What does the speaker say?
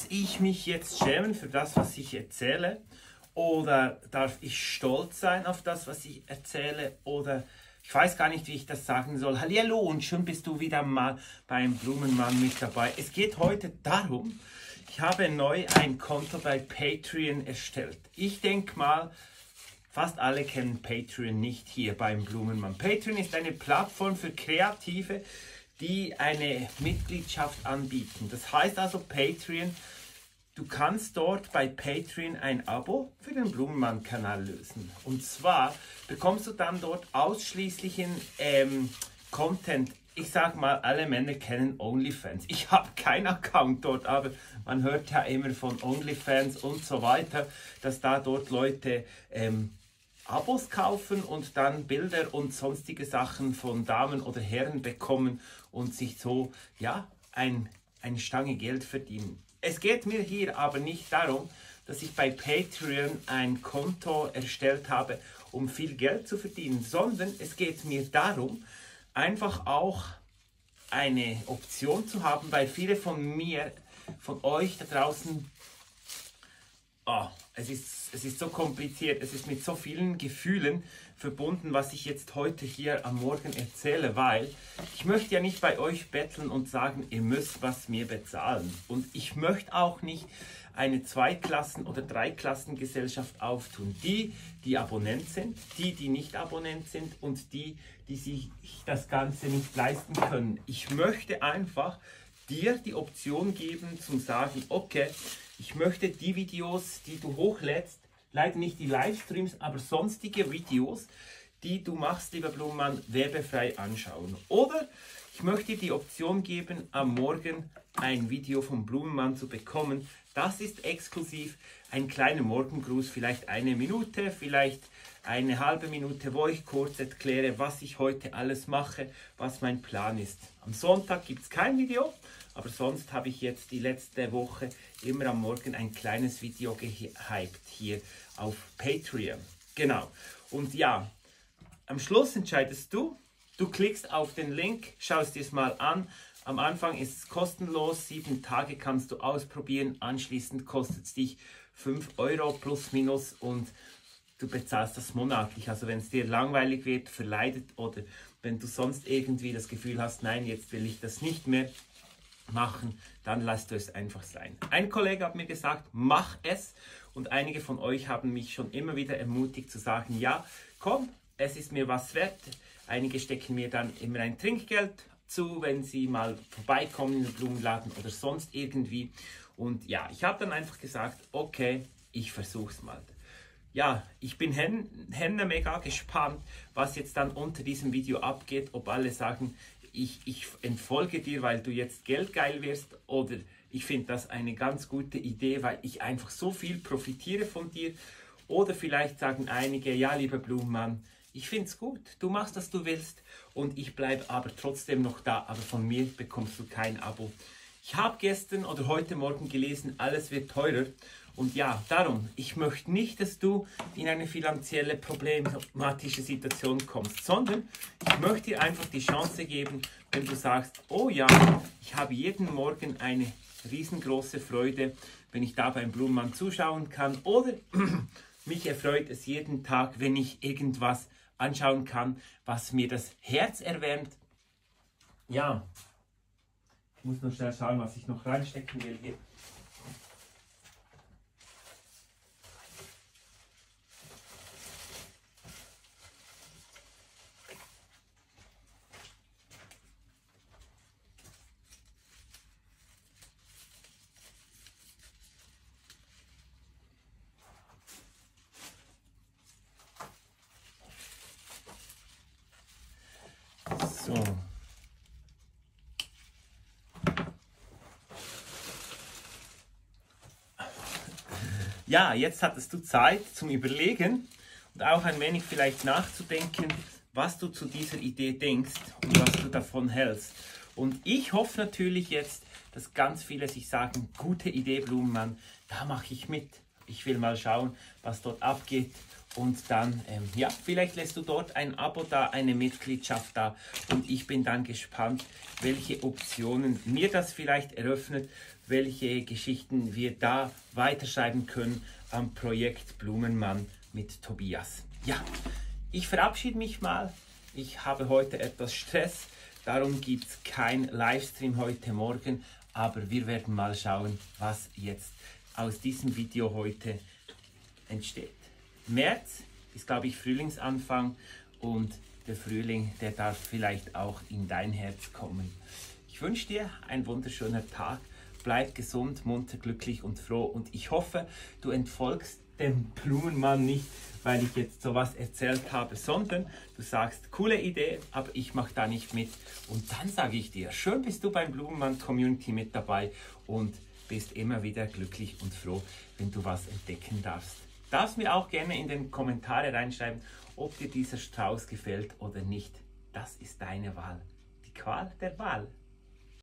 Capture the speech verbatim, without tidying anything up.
ich mich jetzt schämen für das, was ich erzähle? Oder darf ich stolz sein auf das, was ich erzähle? Oder ich weiß gar nicht, wie ich das sagen soll. Hallihallo und schön bist du wieder mal beim Blumenmann mit dabei. Es geht heute darum, ich habe neu ein Konto bei Patreon erstellt. Ich denke mal, fast alle kennen Patreon nicht hier beim Blumenmann. Patreon ist eine Plattform für Kreative, die eine Mitgliedschaft anbieten. Das heißt also Patreon, du kannst dort bei Patreon ein Abo für den Blumenmann-Kanal lösen. Und zwar bekommst du dann dort ausschließlichen ähm, Content. Ich sag mal, alle Männer kennen OnlyFans. Ich habe keinen Account dort, aber man hört ja immer von OnlyFans und so weiter, dass da dort Leute ähm, Abos kaufen und dann Bilder und sonstige Sachen von Damen oder Herren bekommen und sich so, ja, ein, eine Stange Geld verdienen. Es geht mir hier aber nicht darum, dass ich bei Patreon ein Konto erstellt habe, um viel Geld zu verdienen, sondern es geht mir darum, einfach auch eine Option zu haben, weil viele von mir, von euch da draußen, oh, es ist, es ist so kompliziert, es ist mit so vielen Gefühlen verbunden, was ich jetzt heute hier am Morgen erzähle, weil ich möchte ja nicht bei euch betteln und sagen, ihr müsst was mir bezahlen. Und ich möchte auch nicht eine Zweiklassen- oder Dreiklassengesellschaft auftun. Die, die Abonnent sind, die, die nicht Abonnent sind und die, die sich das Ganze nicht leisten können. Ich möchte einfach dir die Option geben, zu sagen, okay, ich möchte die Videos, die du hochlädst, leider nicht die Livestreams, aber sonstige Videos, die du machst, lieber Blumenmann, werbefrei anschauen. Oder ich möchte die Option geben, am Morgen ein Video vom Blumenmann zu bekommen. Das ist exklusiv, ein kleiner Morgengruß, vielleicht eine Minute, vielleicht eine halbe Minute, wo ich kurz erkläre, was ich heute alles mache, was mein Plan ist. Am Sonntag gibt es kein Video, aber sonst habe ich jetzt die letzte Woche immer am Morgen ein kleines Video gehypt hier auf Patreon. Genau. Und ja, am Schluss entscheidest du. Du klickst auf den Link, schaust dir es mal an. Am Anfang ist es kostenlos, sieben Tage kannst du ausprobieren. Anschließend kostet es dich fünf Euro plus minus und du bezahlst das monatlich. Also wenn es dir langweilig wird, verleidet oder wenn du sonst irgendwie das Gefühl hast, nein, jetzt will ich das nicht mehr machen, dann lasst du es einfach sein. Ein Kollege hat mir gesagt, mach es, und einige von euch haben mich schon immer wieder ermutigt zu sagen, ja, komm, es ist mir was wert. Einige stecken mir dann immer ein Trinkgeld zu, wenn sie mal vorbeikommen in den Blumenladen oder sonst irgendwie. Und ja, ich habe dann einfach gesagt, okay, ich versuche es mal. Ja, ich bin henne mega gespannt, was jetzt dann unter diesem Video abgeht, ob alle sagen, ich, ich entfolge dir, weil du jetzt geldgeil wirst, oder ich finde das eine ganz gute Idee, weil ich einfach so viel profitiere von dir. Oder vielleicht sagen einige, ja, lieber Blumenmann, ich finde es gut, du machst, was du willst und ich bleibe aber trotzdem noch da, aber von mir bekommst du kein Abo. Ich habe gestern oder heute Morgen gelesen, alles wird teurer. Und ja, darum, ich möchte nicht, dass du in eine finanzielle problematische Situation kommst, sondern ich möchte dir einfach die Chance geben, wenn du sagst, oh ja, ich habe jeden Morgen eine riesengroße Freude, wenn ich da beim Blumenmann zuschauen kann, oder mich erfreut es jeden Tag, wenn ich irgendwas anschauen kann, was mir das Herz erwärmt. Ja, ich muss noch schnell schauen, was ich noch reinstecken will hier. So. Ja, jetzt hattest du Zeit zum Überlegen und auch ein wenig vielleicht nachzudenken, was du zu dieser Idee denkst und was du davon hältst. Und ich hoffe natürlich jetzt, dass ganz viele sich sagen, gute Idee, Blumenmann, da mache ich mit. Ich will mal schauen, was dort abgeht. Und dann, ähm, ja, vielleicht lässt du dort ein Abo da, eine Mitgliedschaft da. Und ich bin dann gespannt, welche Optionen mir das vielleicht eröffnet, welche Geschichten wir da weiterschreiben können am Projekt Blumenmann mit Tobias. Ja, ich verabschiede mich mal. Ich habe heute etwas Stress, darum gibt es kein Livestream heute Morgen, aber wir werden mal schauen, was jetzt aus diesem Video heute entsteht. März ist, glaube ich, Frühlingsanfang und der Frühling, der darf vielleicht auch in dein Herz kommen. Ich wünsche dir einen wunderschönen Tag, bleib gesund, munter, glücklich und froh und ich hoffe, du entfolgst dem Blumenmann nicht, weil ich jetzt sowas erzählt habe, sondern du sagst, coole Idee, aber ich mache da nicht mit. Und dann sage ich dir, schön bist du beim Blumenmann Community mit dabei und bist immer wieder glücklich und froh, wenn du was entdecken darfst. Darfst mir auch gerne in den Kommentare reinschreiben, ob dir dieser Strauß gefällt oder nicht. Das ist deine Wahl. Die Qual der Wahl.